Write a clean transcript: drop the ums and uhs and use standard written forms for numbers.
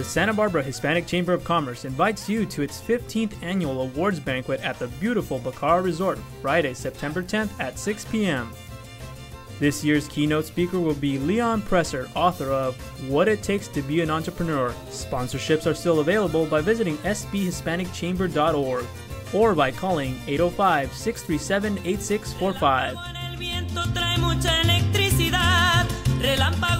The Santa Barbara Hispanic Chamber of Commerce invites you to its 15th annual awards banquet at the beautiful Bacara Resort, Friday, September 10th at 6 p.m. This year's keynote speaker will be Leon Presser, author of What It Takes to Be an Entrepreneur. Sponsorships are still available by visiting sbhispanicchamber.org or by calling 805-637-8645.